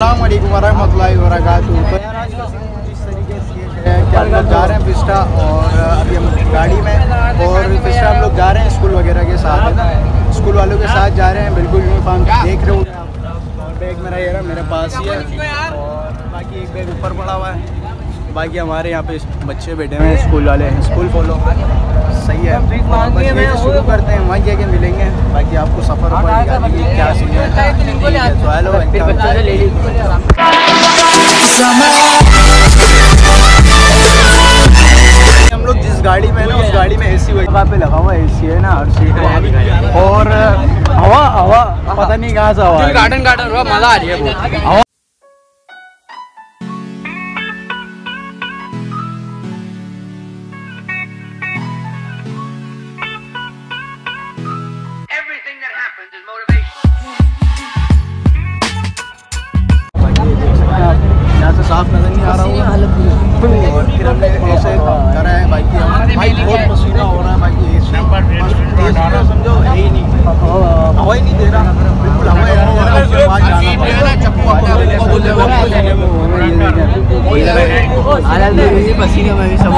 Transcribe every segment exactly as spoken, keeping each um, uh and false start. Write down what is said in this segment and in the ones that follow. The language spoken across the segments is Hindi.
अस्सलाम वालेकुम वरहमतुल्लाहि वबरकातुहू। तो यार आज का सीन इस तरीके से है कि हम लोग जा रहे हैं फिस्टा और अभी हम गाड़ी में और फिस्टा हम लोग जा रहे हैं स्कूल वगैरह के साथ, है ना, स्कूल वालों के साथ जा रहे हैं। बिल्कुल यूनिफॉर्म देख रहे हो आप और बैग मेरा ये रहा मेरे पास ही है और बाकी एक बैग ऊपर पड़ा हुआ है। बाकी हमारे यहाँ पे बच्चे बैठे हुए हैं, स्कूल वाले हैं, स्कूल फॉलो सही है। बस ये शुरू करते हैं, वहाँ जाके मिलेंगे। बाकी आपको सफ़र पर क्या सीन है तो हेलो हम लोग जिस गाड़ी में है ना उस गाड़ी में एसी जगह पे लगा हुआ एसी है ना हर सीट में और हवा हवा पता नहीं कहाँ से हवा गार्डन गार्डन मज़ा आ रही है हवा। साफ नजर नहीं आ रहा हूँ और फिर हमने ऐसे करा है। बाकी भाई बहुत पसीना हो रहा है। बाकी समझो है ही नहीं, हवा ही नहीं दे रहा, बिल्कुल हवा पसीने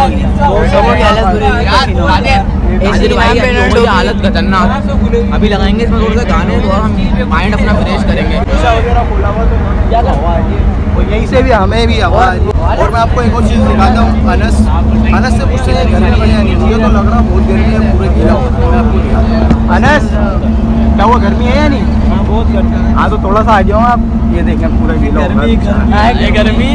में हालत खतरनाक। अभी लगाएंगे इसमें थोड़ा सा गाने तो हम माइंड अपना फ्रेश करेंगे। वगैरह खुला हुआ तो क्या हवा है और यहीं से भी हमें भी हवा है। और मैं आपको एक और चीज़ दिखाता हूँ, अनस अनस से पूछते हैं गर्मी है नहीं, मुझे तो लग रहा बहुत गर्मी है, पूरे गीला मैं आपको दिखाता हूँ। अनस क्या हुआ, गर्मी है या नहीं? बहुत गर्मी। हाँ तो थोड़ा सा आ जाओ आप, ये देखें पूरा गीला गर्मी गर्मी।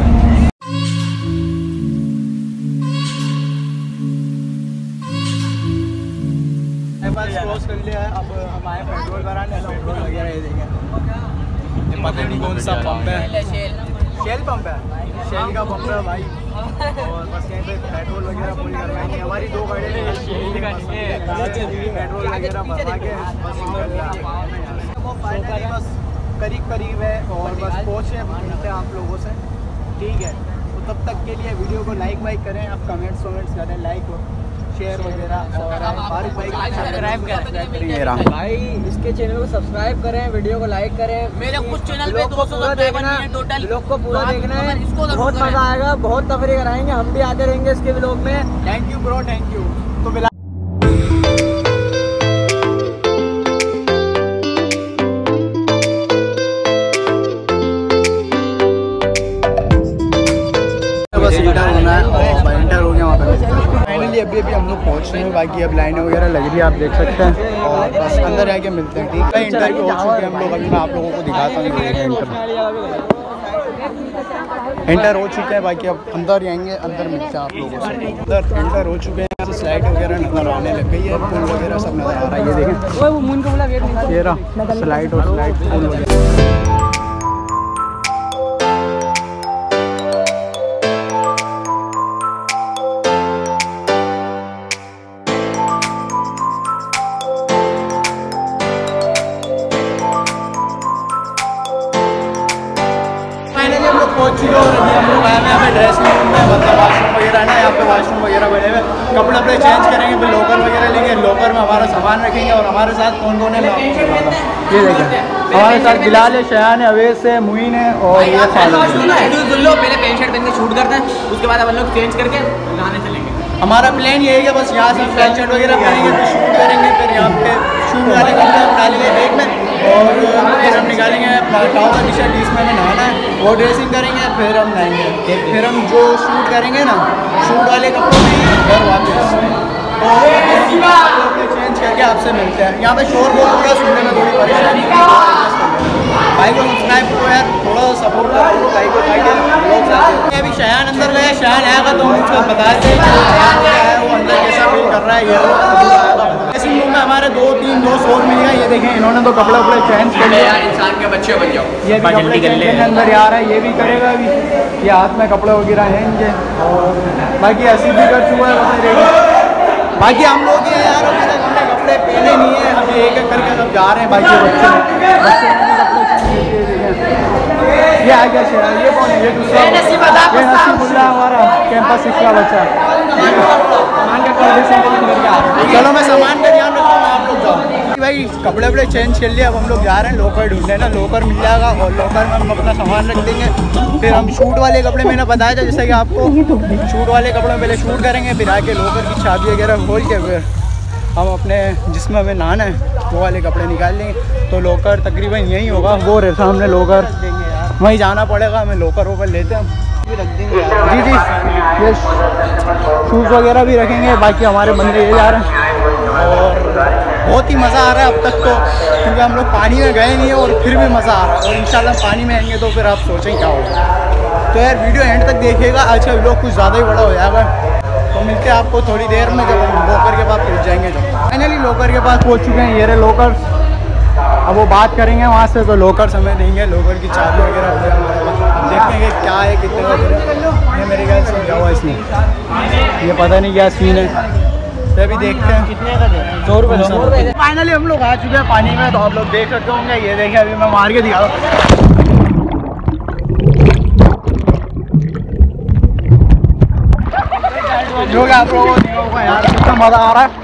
क्रॉस कर लिया है, अब हम आए पेट्रोल भराने, पेट्रोल वगैरह ये देखें, पता नहीं कौन सा पंप है, शेल पंप है, शेल का पंप है भाई। और बस यहीं पे पेट्रोल वगैरह फुल करवाएंगे। हमारी दो गाड़ी पेट्रोल वगैरह भरवा के बस बस करीब करीब है और बस पहुँचे मिलते हैं आप लोगों से, ठीक है। तो तब तक के लिए वीडियो को लाइक वाइक करें, आप कमेंट्स वमेंट्स करें, लाइक शेयर वगैरह और फारूक भाई सब्सक्राइब करें भाई, इसके चैनल को सब्सक्राइब करें, वीडियो को लाइक करें। मेरे कुछ चैनल पे दो सौ पूरा देखना है, टोटल ब्लॉग को पूरा देखना है, बहुत मजा आएगा, बहुत तफरीह कराएंगे, हम भी आते रहेंगे इसके ब्लॉग में। Thank you bro, thank you. तो मिला बस इंटर होना है और इंटर हो गया वहाँ पे फाइनली। अभी अभी हम लोग पहुँच रहे हैं, बाकी अब लाइनें वगैरह लग रही है, आप देख सकते हैं। और बस अंदर जाके मिलते हैं, ठीक है। इंटर भी हो चुके हैं हम लोग, अभी मैं आप लोगों को दिखाता हूँ। इंटर इंटर हो चुके हैं, बाकी अब अंदर जाएंगे, अंदर मिलते हैं आप लोगों से। अंदर इंटर हो चुके हैं, स्लाइड वगैरह नज़र आने लग गई है, पुल वगैरह सब नज़र आ रहा है। ये देखें ये रहा स्लाइड और स्लाइड पुल वगैरह। पहुँच चुके और अभी हम लोग आए हैं यहाँ पे ड्रेसिंग रूम में, मतलब वाशरूम वगैरह ना, यहाँ पे वाशरूम वगैरह बने हुए, कपड़े वपड़े चेंज करेंगे, फिर लॉकर वगैरह लेंगे, लॉकर में हमारा सामान रखेंगे। और हमारे साथ कौन कौन है ये देखें, हमारे साथ बिलाल है, शयान है, अवेश है, मुइन है और ये पहले पेंट शर्ट पहन के शूट करते हैं, उसके बाद हम लोग चेंज करके नहाने चलेंगे। हमारा प्लान ये है कि बस यहाँ से पेंट शर्ट वगैरह पहनेंगे, फिर शूट करेंगे, फिर यहाँ पे शूट वाले कपड़े डालेंगे बैग में और फिर हम निकालेंगे ट्राउजर टी शर्ट, इसमें हमें नहाना है, वो ड्रेसिंग करेंगे, फिर हम नहाएंगे, फिर हम जो शूट करेंगे ना शूट वाले कपड़ों में घर वापस तो चेंज करके आपसे मिलते हैं। यहाँ पे शोर बहुत होगा, सुनने में थोड़ी परेशानी भाई को सब्सक्राइब करो यार, थोड़ा सपोर्ट करो भाई को। भाई अभी शयान अंदर गए, शयान आएगा तो हम उसको बताते हैं वो अंदर कैसा फील कर रहा है। ये ड्रेसिंग रूम में हमारे दो तीन दोस्त और मिल गए, ये देखें इन्होंने तो कपड़े वपड़े चेंज कर लिया, इंसान के बच्चे बन जाओ, ये भी कपड़े चेंज करने अंदर आ रहा है, ये भी करेगा अभी, ये हाथ में कपड़े वगैरह हैं इनके। और बाकी ऐसी भी कर चुका है, बाकी हम लोग ये यार अभी तक हमने कपड़े पहने नहीं है, अभी एक एक करके सब जा रहे हैं। बाकी बच्चे ये आ गया शेर, ये कौन है? ये दूसरा, ये नसीबुल्लाह हमारा कैंपस सिक्स का बच्चा। चलो मैं सामान का ध्यान रखता हूँ, आप लोग जाओ। भाई कपड़े वपड़े चेंज कर लिए, अब हम लोग जा रहे हैं लोकर ढूंढने ना, लोकर मिल जाएगा और लोकर में हम अपना सामान रख देंगे। फिर हम शूट वाले कपड़े मैंने बताया था जैसे कि आपको, शूट वाले कपड़े में पहले शूट करेंगे, फिर आके लोकर की चाबी वगैरह खोल के फिर हम अपने जिसमें हमें नहाना है वो वाले कपड़े निकाल लेंगे। तो लोकर तकरीबन यही होगा, वो रहे सामने लोकर, वहीं जाना पड़ेगा हमें। लोकर वोकर लेते हैं हम, रख देंगे जी जी। ये शूज़ वगैरह भी रखेंगे, बाकी हमारे बंदे ये जा रहे हैं और बहुत ही मज़ा आ रहा है अब तक तो, क्योंकि हम लोग पानी में गए नहीं है और फिर भी मज़ा आ रहा है। और इंशाल्लाह पानी में आएंगे तो फिर आप सोचें क्या होगा। तो यार वीडियो एंड तक देखिएगा, आज का व्लॉग कुछ ज़्यादा ही बड़ा हो जाएगा। तो मिलते हैं आपको थोड़ी देर में जब हम लोकर के पास पहुँच जाएंगे। जब फाइनली लोकर के पास पहुँच चुके हैं, ये रहे लोकर। अब वो बात करेंगे वहाँ से तो लोकर समय देंगे, लोकर की चाबी वगैरह हो गया हमारे पास। अब देखेंगे क्या है, कितने का ये मेरे ख्याल से क्या हुआ इसमें, ये पता नहीं क्या सीन है, तो अभी देखते हैं कितने का दे, सौ रुपये। फाइनली हम लोग आ चुके हैं पानी में, तो आप लोग देख सकते होंगे। ये देखें अभी मैं मार के दिखा रहा हूँ, जो कि आप लोगों को देखा होगा यार कितना मज़ा आ रहा है।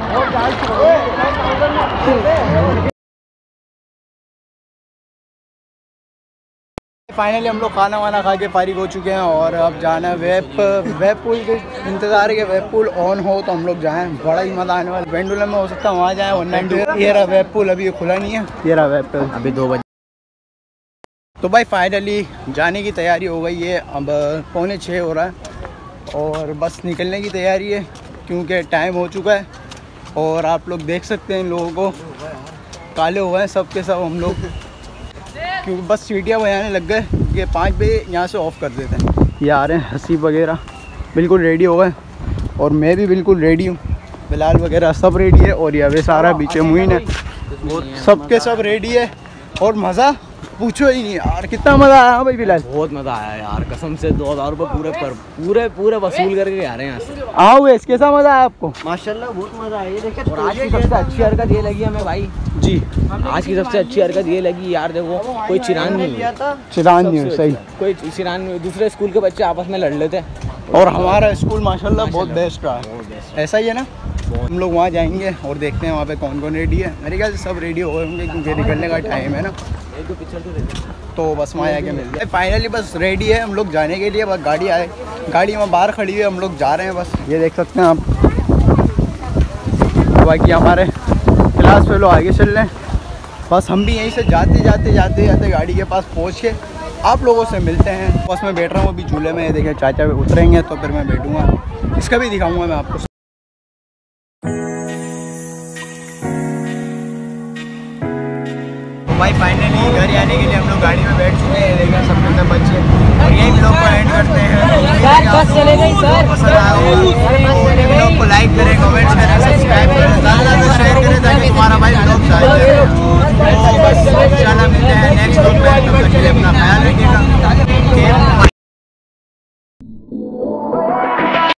फाइनली हम लोग खाना वाना खा के फारिग हो चुके हैं और अब जाना है वेब वेब पूल के इंतज़ार है कि वेब पूल ऑन हो तो हम लोग जाएं। बड़ा ही मज़ा आने वाला। पेंडुलम में हो सकता है वहाँ जाएँ, वन नाइनटी। ये रहा वेब पूल, अभी ये खुला नहीं है। ये रहा वेब पूल, अभी दो बजे। तो भाई फाइनली जाने की तैयारी हो गई है, अब पौने छः हो रहा है और बस निकलने की तैयारी है क्योंकि टाइम हो चुका है। और आप लोग देख सकते हैं इन लोगों को, काले हो गए हैं सब के सब हम लोग, क्योंकि बस सीटियाँ बजाने लग गए कि पाँच बजे यहाँ से ऑफ़ कर देते हैं। ये आ रहे हैं हसीब वगैरह बिल्कुल रेडी हो गए और मैं भी बिल्कुल रेडी हूँ, बिलाल वगैरह सब रेडी है और ये अवे सारा पीछे मुइन है, सब के सब रेडी है। और मज़ा पूछो ही नहीं यार, कितना मज़ा आया भाई बिलाल। बहुत मज़ा आया यार कसम से, दो हज़ार रुपये पूरे पर पूरे पूरे वसूल करके आ रहे हैं यहाँ से। आओ वेस, कैसा मज़ा आया आपको? माशाल्लाह बहुत मज़ा आया। ये देखिए, और आज की सबसे अच्छी हरकत ये लगी हमें भाई जी, आज की सबसे अच्छी हरकत ये लगी यार, देखो कोई चिरान नहीं है, चिरान नहीं है, सही कोई चिरान नहीं। दूसरे स्कूल के बच्चे आपस में लड़ लेते और हमारा स्कूल माशाल्लाह बहुत बेस्ट रहा है। ऐसा ही है ना, हम लोग वहाँ जाएंगे और देखते हैं वहाँ पे कौन कौन रेडी है। मेरे ख्याल से सब रेडी हो गए होंगे क्योंकि निकलने का टाइम है ना, तो बस वहाँ आके मिल जाए। फाइनली बस रेडी है हम लोग जाने के लिए, बस गाड़ी आए, गाड़ी वहाँ बाहर खड़ी हुई है, हम लोग जा रहे हैं बस। ये देख सकते हैं आप, बाकी हमारे क्लास फेलो आगे चल रहे हैं, बस हम भी यहीं से जाते जाते जाते जाते गाड़ी के पास पहुँच के आप लोगों से मिलते हैं। बस मैं बैठ रहा हूँ अभी झूले में, देखें चाचा उतरेंगे तो फिर मैं बैठूँगा, इसका भी दिखाऊँगा मैं आपको। भाई फाइनली घर आने के लिए हम लोग गाड़ी में बैठ चुके हैं, देखा सब कितने बच्चे, और यही व्लॉग को एंड करते हैं। बस चले गई सर, पसंद आया होगा व्लॉग को लाइक करें, कमेंट करें, सब्सक्राइब करें, ज़्यादा से ज़्यादा शेयर करें ताकि तुम्हारा भाई व्लॉग जाए। तो बस इंशाल्लाह मिलते हैं नेक्स्ट व्लॉग में, तब तक के लिए अपना ख्याल रखिए।